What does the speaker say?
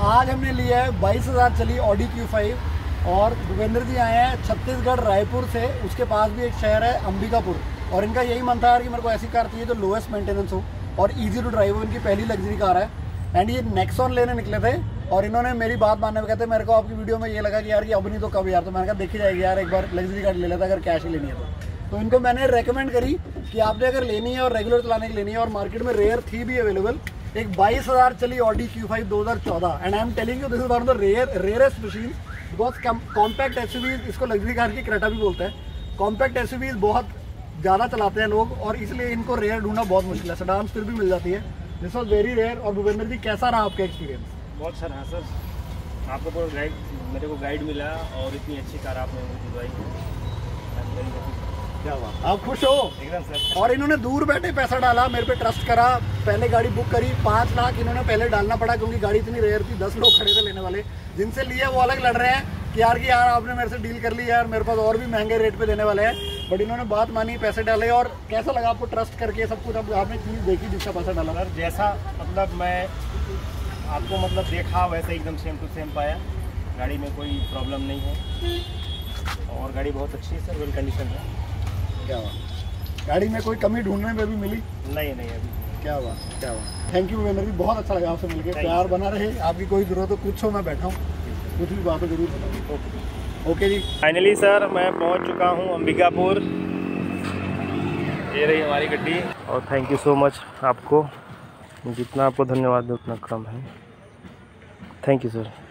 आज हमने लिया है 22,000 चली ऑडी Q5 और भूपेंद्र जी आए हैं छत्तीसगढ़ रायपुर से, उसके पास भी एक शहर है अंबिकापुर, और इनका यही मन था यार कि मेरे को ऐसी कार चाहिए जो लोएस्ट मेंटेनेंस हो और इजी टू ड्राइव हो। इनकी पहली लग्जरी कार है एंड ये नेक्सॉन लेने निकले थे और इन्होंने मेरी बात मानने में कहते मेरे को आपकी वीडियो में ये लगा कि यार कि अब नहीं तो कब यार, तो मैंने कहा देखी जाएगी यार, एक बार लग्जरी कार ले लेता अगर कैश ही लेनी है तो इनको मैंने रेकमेंड करी कि आपने अगर लेनी है और रेगुलर चलाने की लेनी है और मार्केट में रेयर थी भी अवेलेबल, एक 22,000 चली Audi Q5 2014 and I am telling you this is one of the rarest machine because compact SUVs, इसको लग्जरी कार की क्रेटा भी बोलते हैं। कॉम्पैक्ट एसयूवीज बहुत ज़्यादा चलाते हैं लोग और इसलिए इनको रेयर ढूंढना बहुत मुश्किल है, सेडान्स फिर भी मिल जाती है। This was very rare. और भूपेंद्र जी कैसा रहा आपका एक्सपीरियंस? बहुत अच्छा रहा सर, आपको पूरा गाइड, मेरे को गाइड मिला और इतनी अच्छी कार आपने मुझे दिलवाई। क्या बात, आप खुश हो? एकदम सर। और इन्होंने दूर बैठे पैसा डाला, मेरे पे ट्रस्ट करा, पहले गाड़ी बुक करी, 5 लाख इन्होंने पहले डालना पड़ा क्योंकि गाड़ी इतनी रेयर थी, 10 लोग खड़े थे लेने वाले, जिनसे लिए वो अलग लड़ रहे हैं कि यार आपने मेरे से डील कर ली यार, मेरे पास और भी महंगे रेट पे देने वाले हैं, बट इन्होंने बात मानी, पैसे डाले। और कैसा लगा आपको ट्रस्ट करके सब कुछ? अब आपने चीज़ देखी जिसका पैसा डाला? सर जैसा मतलब मैं आपको मतलब देखा वैसे एकदम सेम टू सेम पाया, गाड़ी में कोई प्रॉब्लम नहीं है और गाड़ी बहुत अच्छी है सर, वेल कंडीशन है। क्या बात, गाड़ी में कोई कमी ढूंढने में भी मिली? नहीं अभी। क्या बात, क्या बात। थैंक यू भूपेंद्र जी, बहुत अच्छा लगा आपसे मिलकर, प्यार बना रहे, आपकी कोई ज़रूरत हो कुछ हो मैं बैठा हूँ, कुछ भी बात हो जरूर बताऊँ। ओके जी, फाइनली सर मैं पहुंच चुका हूं अंबिकापुर, ये रही हमारी गड्डी। और थैंक यू सो मच आपको, जितना आपको धन्यवाद दे उतना कम है। Thank you sir.